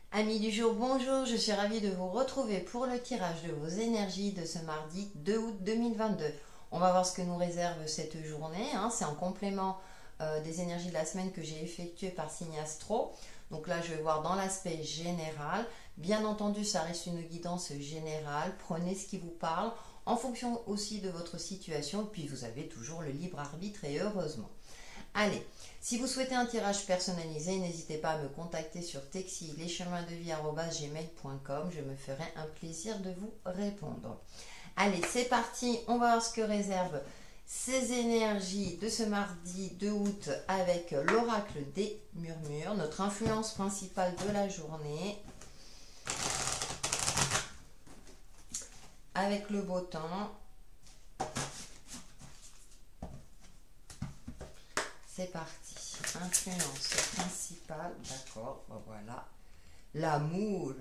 Amis du jour, bonjour, je suis ravie de vous retrouver pour le tirage de vos énergies de ce mardi 2 août 2022. On va voir ce que nous réserve cette journée, hein. C'est en complément des énergies de la semaine que j'ai effectuées par signe astro. Donc là, je vais voir dans l'aspect général. Bien entendu, ça reste une guidance générale. Prenez ce qui vous parle en fonction aussi de votre situation. Puis vous avez toujours le libre arbitre et heureusement. Allez, si vous souhaitez un tirage personnalisé, n'hésitez pas à me contacter sur texilescheminsdevie@gmail.com. Je me ferai un plaisir de vous répondre. Allez, c'est parti, on va voir ce que réservent ces énergies de ce mardi 2 août avec l'oracle des murmures, notre influence principale de la journée, avec le beau temps. C'est parti. Influence principale, d'accord, ben voilà. L'amour.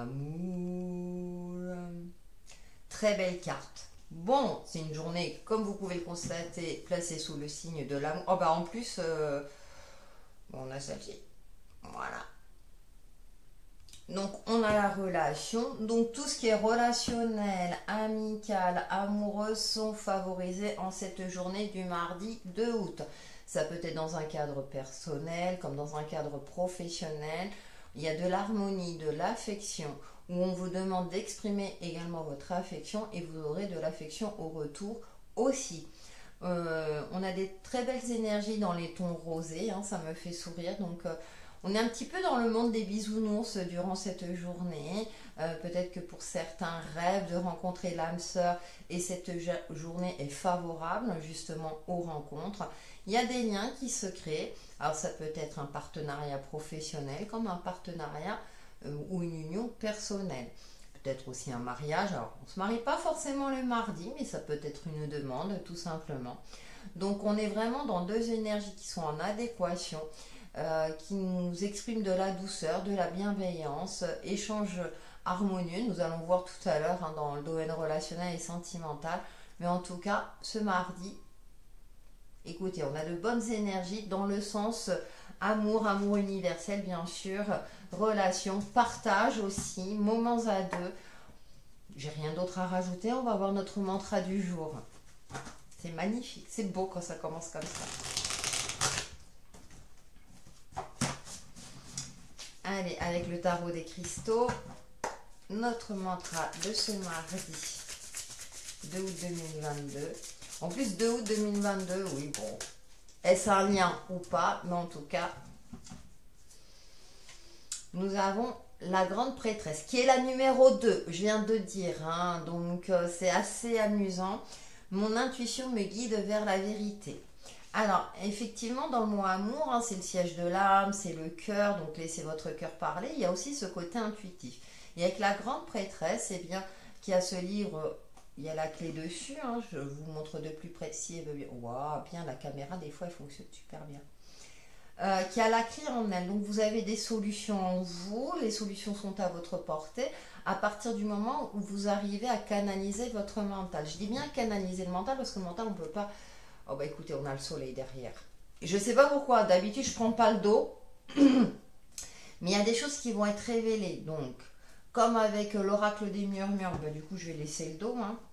Très belle carte. Bon, c'est une journée, comme vous pouvez le constater, placée sous le signe de l'amour. Oh bah en plus, on a celle-ci. Voilà. Donc on a la relation. Donc tout ce qui est relationnel, amical, amoureux sont favorisés en cette journée du mardi 2 août. Ça peut être dans un cadre personnel comme dans un cadre professionnel. Il y a de l'harmonie, de l'affection, où on vous demande d'exprimer également votre affection et vous aurez de l'affection au retour aussi. On a des très belles énergies dans les tons rosés, hein, ça me fait sourire. Donc on est un petit peu dans le monde des bisounours durant cette journée. Peut-être que pour certains rêvent de rencontrer l'âme sœur et cette journée est favorable justement aux rencontres. Il y a des liens qui se créent. Alors ça peut être un partenariat professionnel comme un partenariat ou une union personnelle. Peut-être aussi un mariage. Alors on ne se marie pas forcément le mardi, mais ça peut être une demande tout simplement. Donc on est vraiment dans deux énergies qui sont en adéquation. Qui nous exprime de la douceur, de la bienveillance, échange harmonieux. Nous allons voir tout à l'heure hein, dans le domaine relationnel et sentimental. Mais en tout cas, ce mardi, écoutez, on a de bonnes énergies dans le sens amour, amour universel bien sûr, relation, partage aussi, moments à deux. J'ai rien d'autre à rajouter, on va voir notre mantra du jour. C'est magnifique, c'est beau quand ça commence comme ça. Allez, avec le tarot des cristaux, notre mantra de ce mardi 2 août 2022. En plus, 2 août 2022, oui, bon. Est-ce un lien ou pas? Mais en tout cas, nous avons la grande prêtresse, qui est la numéro 2, je viens de dire. Hein, donc, c'est assez amusant. Mon intuition me guide vers la vérité. Alors, effectivement, dans le mot amour, hein, c'est le siège de l'âme, c'est le cœur, donc laissez votre cœur parler. Il y a aussi ce côté intuitif. Et avec la grande prêtresse, eh bien, qui a ce livre, il y a la clé dessus, hein, je vous montre de plus près si elle veut bien. Waouh, bien, la caméra, des fois, elle fonctionne super bien. Qui a la clé en elle. Donc, vous avez des solutions en vous, les solutions sont à votre portée, à partir du moment où vous arrivez à canaliser votre mental. Je dis bien canaliser le mental, parce que le mental, on ne peut pas... Oh bah écoutez, on a le soleil derrière. Je sais pas pourquoi, d'habitude je prends pas le dos. Mais il y a des choses qui vont être révélées. Donc, comme avec l'oracle des murmures, bah, du coup je vais laisser le dos. Hein.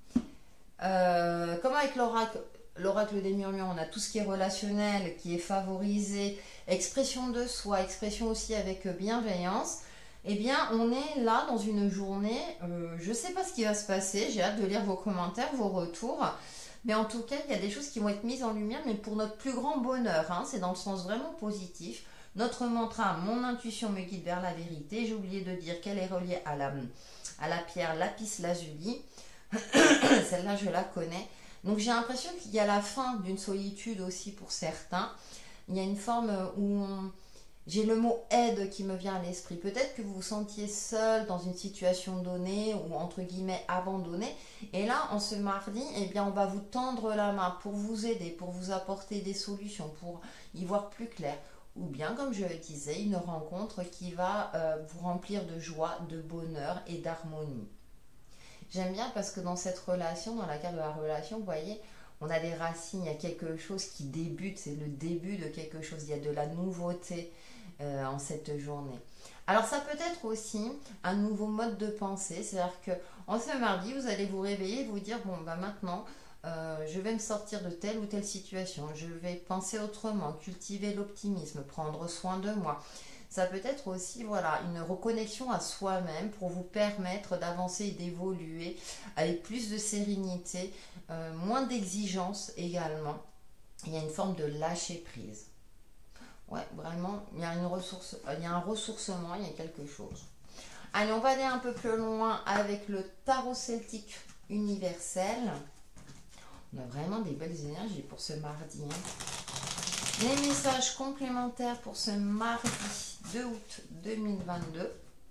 Comme avec l'oracle des murmures, on a tout ce qui est relationnel, qui est favorisé, expression de soi, expression aussi avec bienveillance. Eh bien, on est là dans une journée, je ne sais pas ce qui va se passer, j'ai hâte de lire vos commentaires, vos retours. Mais en tout cas, il y a des choses qui vont être mises en lumière, mais pour notre plus grand bonheur. Hein, c'est dans le sens vraiment positif. Notre mantra, mon intuition me guide vers la vérité. J'ai oublié de dire qu'elle est reliée à la pierre lapis lazuli. Celle-là, je la connais. Donc j'ai l'impression qu'il y a la fin d'une solitude aussi pour certains. Il y a une forme où j'ai le mot aide qui me vient à l'esprit. Peut-être que vous vous sentiez seul dans une situation donnée ou entre guillemets abandonné. Et là, en ce mardi, eh bien, on va vous tendre la main pour vous aider, pour vous apporter des solutions, pour y voir plus clair. Ou bien, comme je le disais, une rencontre qui va vous remplir de joie, de bonheur et d'harmonie. J'aime bien parce que dans cette relation, dans la carte de la relation, vous voyez, on a des racines, il y a quelque chose qui débute, c'est le début de quelque chose, il y a de la nouveauté. en cette journée. Alors ça peut être aussi un nouveau mode de pensée, c'est-à-dire que en ce mardi, vous allez vous réveiller et vous dire, bon, bah maintenant, je vais me sortir de telle ou telle situation, je vais penser autrement, cultiver l'optimisme, prendre soin de moi. Ça peut être aussi voilà, une reconnexion à soi-même pour vous permettre d'avancer et d'évoluer avec plus de sérénité, moins d'exigence également. Il y a une forme de lâcher prise. Ouais, vraiment, il y a une ressource, il y a un ressourcement, il y a quelque chose. Allez, on va aller un peu plus loin avec le tarot celtique universel. On a vraiment des belles énergies pour ce mardi, hein. Les messages complémentaires pour ce mardi 2 août 2022.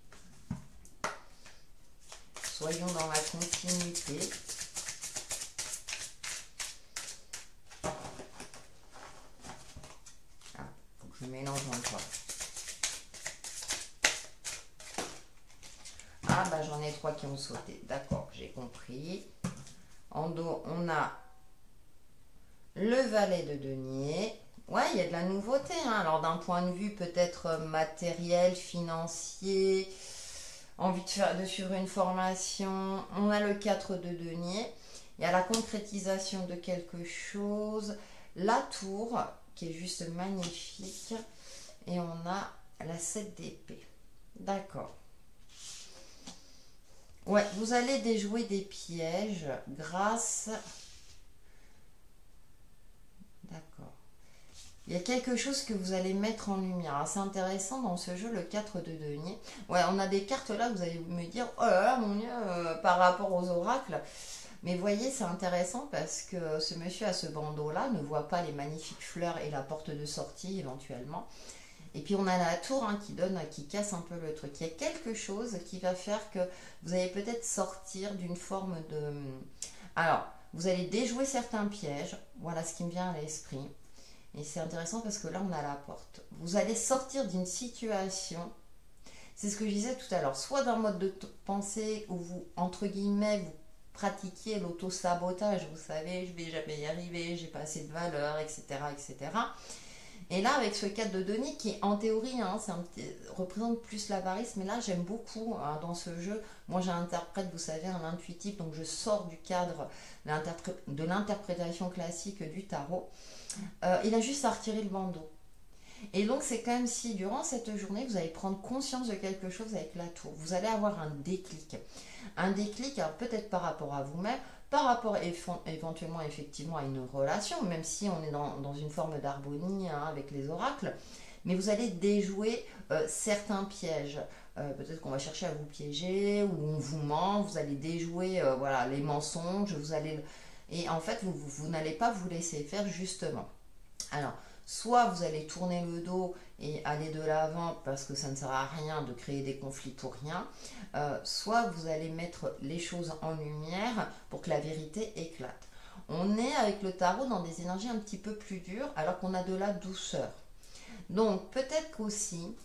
Soyons dans la continuité. Ah, faut que je mélange encore. Ah, bah j'en ai 3 qui ont sauté. D'accord, j'ai compris. En dos, on a le valet de denier. Ouais, il y a de la nouveauté, hein. Alors d'un point de vue peut-être matériel, financier, envie de suivre une formation, on a le 4 de denier. Il y a la concrétisation de quelque chose, la tour qui est juste magnifique, et on a la 7 d'épée. D'accord. Ouais, vous allez déjouer des pièges grâce... D'accord. Il y a quelque chose que vous allez mettre en lumière. C'est intéressant dans ce jeu, le 4 de denier. Ouais, on a des cartes là, vous allez me dire, oh là là, mon Dieu, par rapport aux oracles. Mais voyez, c'est intéressant parce que ce monsieur à ce bandeau-là ne voit pas les magnifiques fleurs et la porte de sortie éventuellement. Et puis on a la tour, hein, qui casse un peu le truc. Il y a quelque chose qui va faire que vous allez peut-être sortir d'une forme de... Alors, vous allez déjouer certains pièges. Voilà ce qui me vient à l'esprit. Et c'est intéressant parce que là, on a la porte. Vous allez sortir d'une situation, c'est ce que je disais tout à l'heure, soit d'un mode de pensée où vous, entre guillemets, vous pratiquiez l'auto-sabotage. Vous savez, je vais jamais y arriver, j'ai pas assez de valeur, etc., etc. Et là, avec ce 4 de denier qui, en théorie, hein, représente plus l'avarice, mais là, j'aime beaucoup hein, dans ce jeu. Moi, j'interprète, vous savez, un intuitif, donc je sors du cadre de l'interprétation classique du tarot. Il a juste à retirer le bandeau. Et donc, c'est comme si, durant cette journée, vous allez prendre conscience de quelque chose avec la tour. Vous allez avoir un déclic. Un déclic, peut-être par rapport à vous-même, par rapport éventuellement effectivement à une relation, même si on est dans une forme d'harmonie hein, avec les oracles, mais vous allez déjouer certains pièges. Peut-être qu'on va chercher à vous piéger ou on vous ment, vous allez déjouer voilà, les mensonges, et en fait vous n'allez pas vous laisser faire justement. Alors, soit vous allez tourner le dos et aller de l'avant parce que ça ne sert à rien de créer des conflits pour rien, soit vous allez mettre les choses en lumière pour que la vérité éclate. On est avec le tarot dans des énergies un petit peu plus dures alors qu'on a de la douceur. Donc peut-être qu'aussi,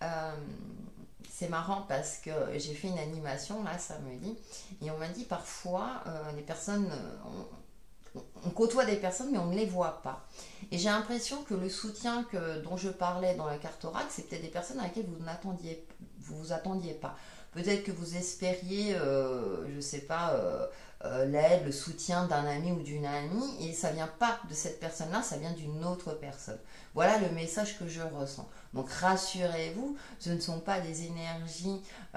c'est marrant parce que j'ai fait une animation là samedi et on m'a dit parfois les personnes... on côtoie des personnes mais on ne les voit pas. Et j'ai l'impression que le soutien dont je parlais dans la carte oracle, c'est peut-être des personnes à laquelle vous vous attendiez pas. Peut-être que vous espériez, je ne sais pas, l'aide, le soutien d'un ami ou d'une amie, et ça vient pas de cette personne-là, ça vient d'une autre personne. Voilà le message que je ressens. Donc rassurez-vous, ce ne sont pas des énergies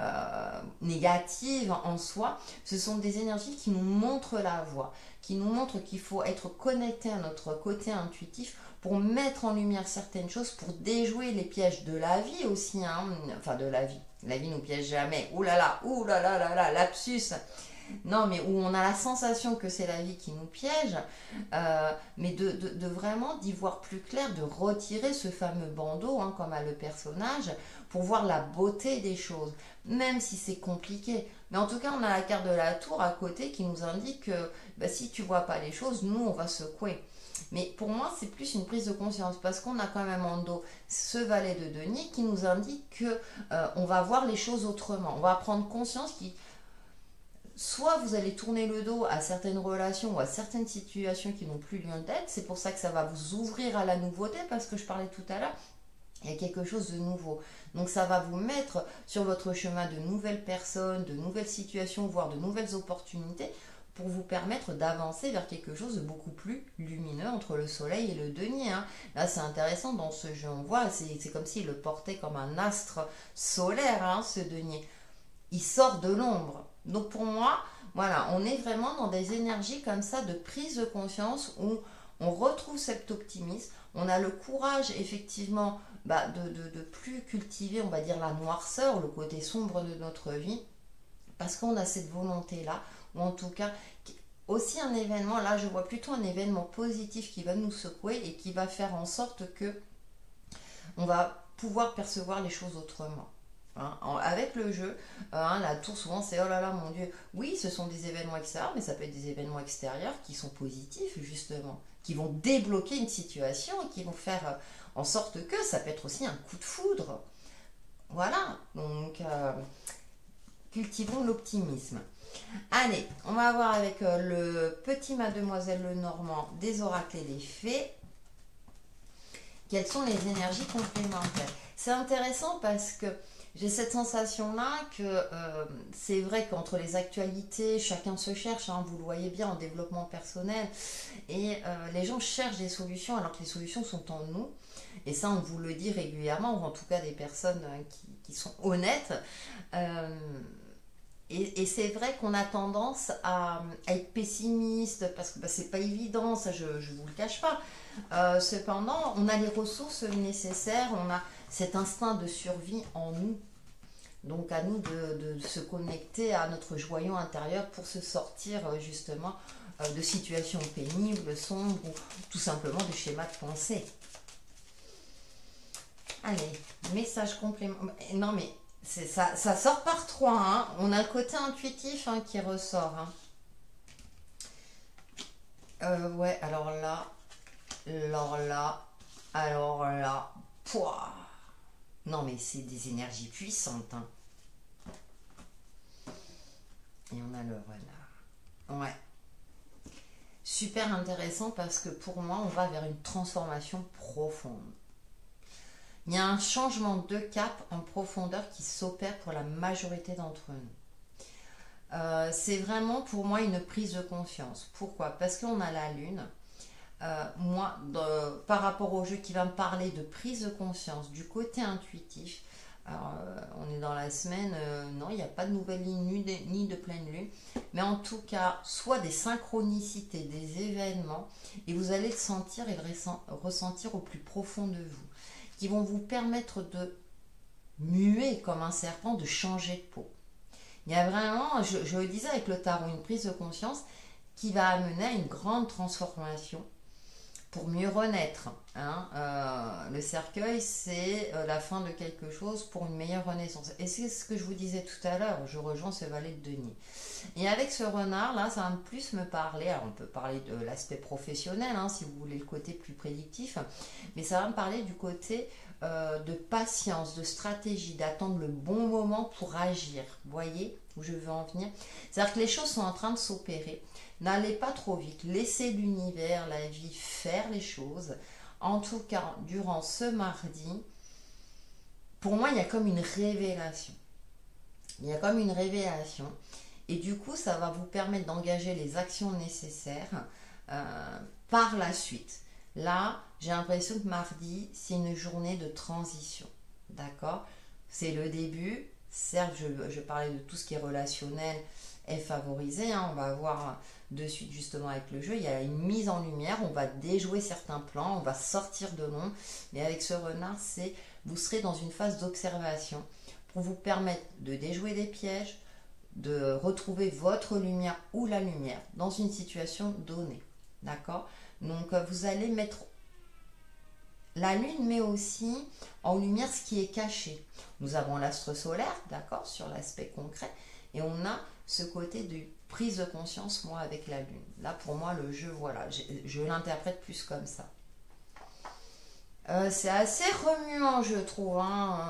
négatives en soi, ce sont des énergies qui nous montrent la voie, qui nous montrent qu'il faut être connecté à notre côté intuitif pour mettre en lumière certaines choses, pour déjouer les pièges de la vie aussi, hein. Enfin de la vie. La vie nous piège jamais. Ouh là là, lapsus. Non, mais où on a la sensation que c'est la vie qui nous piège, mais de vraiment d'y voir plus clair, de retirer ce fameux bandeau, hein, comme a le personnage, pour voir la beauté des choses, même si c'est compliqué. Mais en tout cas, on a la carte de la tour à côté qui nous indique que bah, si tu vois pas les choses, nous, on va secouer. Mais pour moi, c'est plus une prise de conscience parce qu'on a quand même en dos ce valet de denier qui nous indique que on va voir les choses autrement. On va prendre conscience qu'il soit vous allez tourner le dos à certaines relations ou à certaines situations qui n'ont plus lieu d'être. C'est pour ça que ça va vous ouvrir à la nouveauté parce que je parlais tout à l'heure. Il y a quelque chose de nouveau. Donc ça va vous mettre sur votre chemin de nouvelles personnes, de nouvelles situations, voire de nouvelles opportunités pour vous permettre d'avancer vers quelque chose de beaucoup plus lumineux entre le soleil et le denier. Hein. Là, c'est intéressant dans ce jeu, on voit, c'est comme s'il le portait comme un astre solaire, hein, ce denier. Il sort de l'ombre. Donc pour moi, voilà, on est vraiment dans des énergies comme ça de prise de conscience où on retrouve cet optimisme, on a le courage effectivement de plus cultiver, on va dire, la noirceur, le côté sombre de notre vie, parce qu'on a cette volonté-là, ou en tout cas, aussi un événement, là je vois plutôt un événement positif qui va nous secouer et qui va faire en sorte que on va pouvoir percevoir les choses autrement. Hein, avec le jeu, hein, la tour souvent c'est oh là là mon Dieu. Oui, ce sont des événements extérieurs, mais ça peut être des événements extérieurs qui sont positifs justement, qui vont débloquer une situation et qui vont faire en sorte que ça peut être aussi un coup de foudre. Voilà, donc cultivons l'optimisme. Allez, on va voir avec le petit Mademoiselle Lenormand des oracles et des fées. Quelles sont les énergies complémentaires? C'est intéressant parce que j'ai cette sensation-là que c'est vrai qu'entre les actualités, chacun se cherche, hein, vous le voyez bien en développement personnel, et les gens cherchent des solutions alors que les solutions sont en nous. Et ça, on vous le dit régulièrement, ou en tout cas des personnes qui sont honnêtes. Euh, et c'est vrai qu'on a tendance à être pessimiste parce que c'est pas évident, ça je vous le cache pas. Cependant, on a les ressources nécessaires, on a cet instinct de survie en nous. Donc à nous de se connecter à notre joyau intérieur pour se sortir justement de situations pénibles, sombres ou tout simplement de schémas de pensée. Allez, message complément. Non mais ça sort par trois. Hein. On a le côté intuitif hein, qui ressort. Hein. Ouais, alors là, pouah. Non mais c'est des énergies puissantes. Hein. Et on a le renard. Ouais. Super intéressant parce que pour moi, on va vers une transformation profonde. Il y a un changement de cap en profondeur qui s'opère pour la majorité d'entre nous. C'est vraiment pour moi une prise de conscience. Pourquoi? Parce qu'on a la lune. Moi, par rapport au jeu qui va me parler de prise de conscience, du côté intuitif, alors, on est dans la semaine, non, il n'y a pas de nouvelle lune ni de pleine lune, mais en tout cas, soit des synchronicités, des événements, et vous allez le sentir et le ressentir au plus profond de vous, qui vont vous permettre de muer comme un serpent, de changer de peau. Il y a vraiment, je le disais avec le tarot, une prise de conscience qui va amener à une grande transformation pour mieux renaître. Hein. Le cercueil, c'est la fin de quelque chose pour une meilleure renaissance. Et c'est ce que je vous disais tout à l'heure, je rejoins ce valet de denier. Et avec ce renard, là, ça va plus me parler, alors on peut parler de l'aspect professionnel, hein, si vous voulez le côté plus prédictif, mais ça va me parler du côté de patience, de stratégie, d'attendre le bon moment pour agir. Vous voyez où je veux en venir? C'est-à-dire que les choses sont en train de s'opérer. N'allez pas trop vite, laissez l'univers, la vie faire les choses. En tout cas, durant ce mardi, pour moi, il y a comme une révélation. Il y a comme une révélation. Et du coup, ça va vous permettre d'engager les actions nécessaires par la suite. Là, j'ai l'impression que mardi, c'est une journée de transition. D'accord? C'est le début. Certes, je parlais de tout ce qui est relationnel est favorisé. Hein. On va voir de suite justement avec le jeu. Il y a une mise en lumière. On va déjouer certains plans. On va sortir de l'ombre. Mais avec ce renard, vous serez dans une phase d'observation pour vous permettre de déjouer des pièges, de retrouver votre lumière ou la lumière dans une situation donnée. D'accord? Donc vous allez mettre la lune, mais aussi en lumière ce qui est caché. Nous avons l'astre solaire, d'accord, sur l'aspect concret, et on a ce côté de prise de conscience, moi, avec la lune. Là, pour moi, le jeu, voilà, je l'interprète plus comme ça. C'est assez remuant, je trouve. Hein.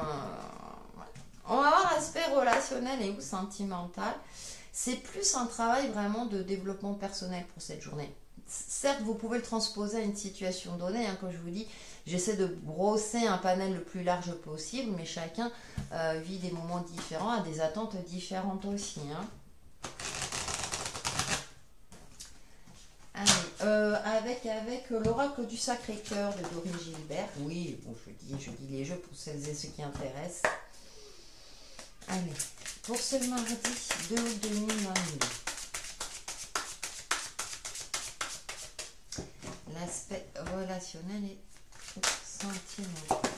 On va voir l'aspect relationnel et ou sentimental. C'est plus un travail vraiment de développement personnel pour cette journée. certes, vous pouvez le transposer à une situation donnée, hein, comme je vous dis, j'essaie de brosser un panel le plus large possible, mais chacun vit des moments différents, a des attentes différentes aussi. Hein. Allez, avec l'oracle du Sacré-Cœur de Dorine Gilbert. Oui, bon, je dis les jeux pour celles et ceux qui intéressent. Allez, pour ce mardi 2 août 2022. L'aspect relationnel est sentimental.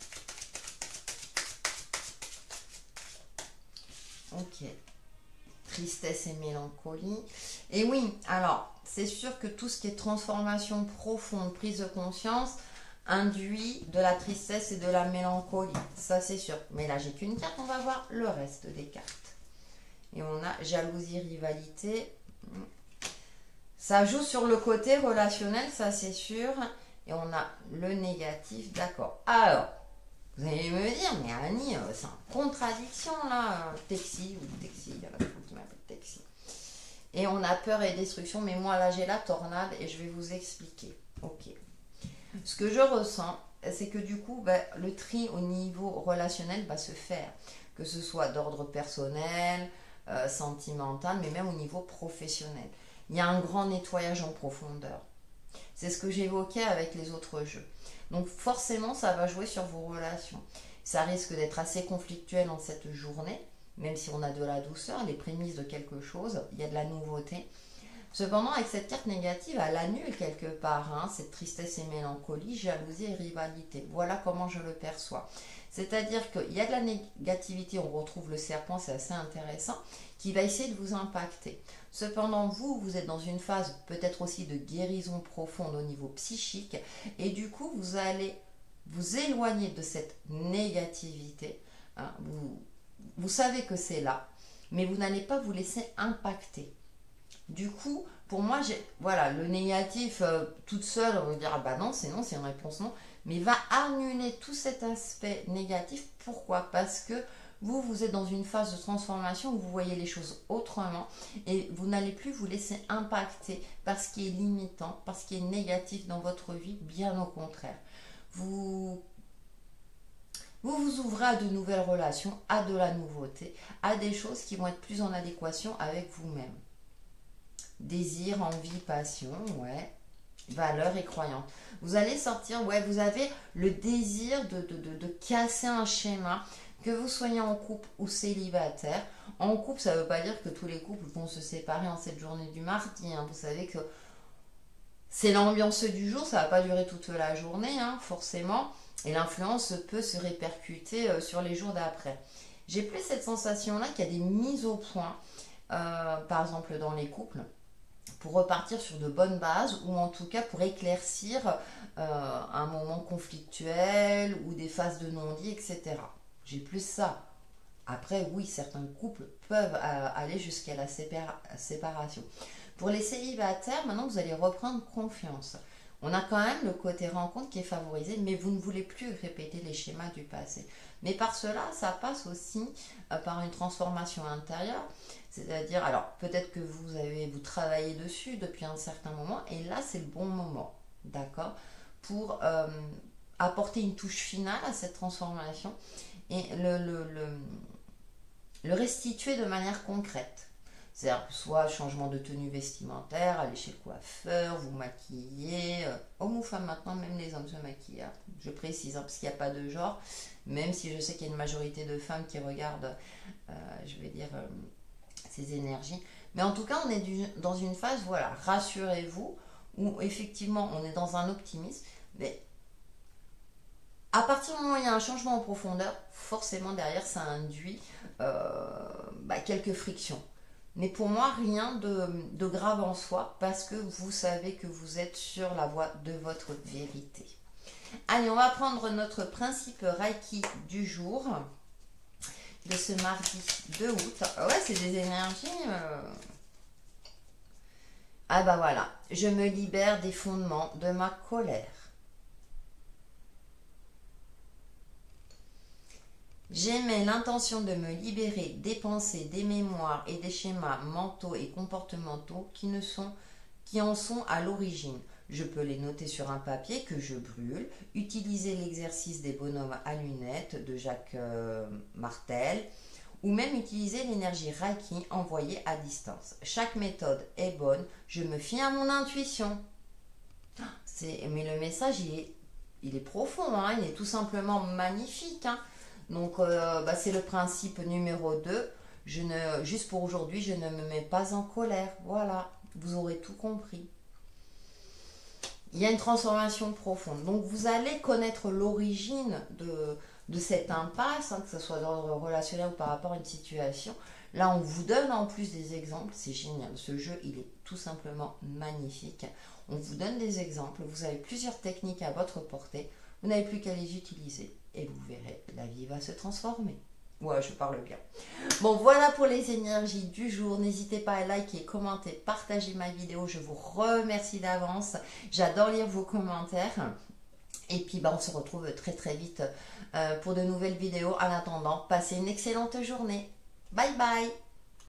Ok. Tristesse et mélancolie. Et oui, alors, c'est sûr que tout ce qui est transformation profonde, prise de conscience, induit de la tristesse et de la mélancolie. Ça, c'est sûr. Mais là, j'ai qu'une carte, on va voir le reste des cartes. Et on a jalousie, rivalité. Ça joue sur le côté relationnel, ça c'est sûr. Et on a le négatif, d'accord. Alors, vous allez me dire, mais Annie, c'est en contradiction là. Texi, ou Texi, il y en a beaucoup qui m'appellent Texi. Et on a peur et destruction, mais moi là j'ai la tornade et je vais vous expliquer. Ok. Ce que je ressens, c'est que du coup, le tri au niveau relationnel va se faire. Que ce soit d'ordre personnel, sentimental, mais même au niveau professionnel. Il y a un grand nettoyage en profondeur. C'est ce que j'évoquais avec les autres jeux. Donc forcément, ça va jouer sur vos relations. Ça risque d'être assez conflictuel en cette journée, même si on a de la douceur, les prémices de quelque chose, il y a de la nouveauté. Cependant, avec cette carte négative, elle annule quelque part cette tristesse et mélancolie, jalousie et rivalité. Voilà comment je le perçois. C'est-à-dire qu'il y a de la négativité, on retrouve le serpent, c'est assez intéressant, qui va essayer de vous impacter. Cependant, vous êtes dans une phase peut-être aussi de guérison profonde au niveau psychique, et du coup, vous allez vous éloigner de cette négativité. Hein, vous savez que c'est là, mais vous n'allez pas vous laisser impacter. Du coup, pour moi, voilà, le négatif, toute seule, on va dire, ah bah non, c'est une réponse non, mais va annuler tout cet aspect négatif. Pourquoi? Parce que vous êtes dans une phase de transformation où vous voyez les choses autrement et vous n'allez plus vous laisser impacter par ce qui est limitant, par ce qui est négatif dans votre vie, bien au contraire. Vous vous ouvrez à de nouvelles relations, à de la nouveauté, à des choses qui vont être plus en adéquation avec vous-même. Désir, envie, passion, ouais. Valeurs et croyances. Vous allez sortir, ouais, vous avez le désir de casser un schéma, que vous soyez en couple ou célibataire. En couple, ça ne veut pas dire que tous les couples vont se séparer en cette journée du mardi. Hein. Vous savez que c'est l'ambiance du jour, ça ne va pas durer toute la journée, hein, forcément. Et l'influence peut se répercuter sur les jours d'après. J'ai plus cette sensation-là qu'il y a des mises au point, par exemple dans les couples, pour repartir sur de bonnes bases ou en tout cas pour éclaircir un moment conflictuel ou des phases de non-dit, etc. J'ai plus ça. Après, oui, certains couples peuvent aller jusqu'à la séparation. Pour les célibataires, maintenant vous allez reprendre confiance. On a quand même le côté rencontre qui est favorisé, mais vous ne voulez plus répéter les schémas du passé. Mais par cela, ça passe aussi par une transformation intérieure. C'est-à-dire, alors peut-être que vous travaillez dessus depuis un certain moment, et là c'est le bon moment, d'accord, pour apporter une touche finale à cette transformation et le restituer de manière concrète. C'est-à-dire soit changement de tenue vestimentaire, aller chez le coiffeur, vous maquiller, hommes ou femmes maintenant, même les hommes se maquillent. Hein. Je précise, parce qu'il n'y a pas de genre, même si je sais qu'il y a une majorité de femmes qui regardent, ces énergies. Mais en tout cas, on est dans une phase, voilà, rassurez-vous, où effectivement, on est dans un optimisme, mais à partir du moment où il y a un changement en profondeur, forcément derrière, ça induit quelques frictions. Mais pour moi, rien de grave en soi, parce que vous savez que vous êtes sur la voie de votre vérité. Allez, on va prendre notre principe Reiki du jour, de ce mardi 2 août. Ouais, c'est des énergies... Ah bah voilà, je me libère des fondements de ma colère. J'émets l'intention de me libérer des pensées, des mémoires et des schémas mentaux et comportementaux qui ne sont qui en sont à l'origine. Je peux les noter sur un papier que je brûle, utiliser l'exercice des bonhommes à lunettes de Jacques Martel, ou même utiliser l'énergie Reiki envoyée à distance. Chaque méthode est bonne, je me fie à mon intuition. Mais le message, il est profond, hein, il est tout simplement magnifique. Hein. Donc, c'est le principe numéro 2. Juste pour aujourd'hui, je ne me mets pas en colère. Voilà, vous aurez tout compris. Il y a une transformation profonde. Donc, vous allez connaître l'origine de cette impasse, hein, que ce soit d'ordre relationnel ou par rapport à une situation. Là, on vous donne en plus des exemples. C'est génial. Ce jeu, il est tout simplement magnifique. On vous donne des exemples. Vous avez plusieurs techniques à votre portée. Vous n'avez plus qu'à les utiliser. Et vous verrez, la vie va se transformer. Ouais, je parle bien. Bon, voilà pour les énergies du jour. N'hésitez pas à liker, commenter, partager ma vidéo. Je vous remercie d'avance. J'adore lire vos commentaires. Et puis, on se retrouve très très vite pour de nouvelles vidéos. En attendant, passez une excellente journée. Bye bye.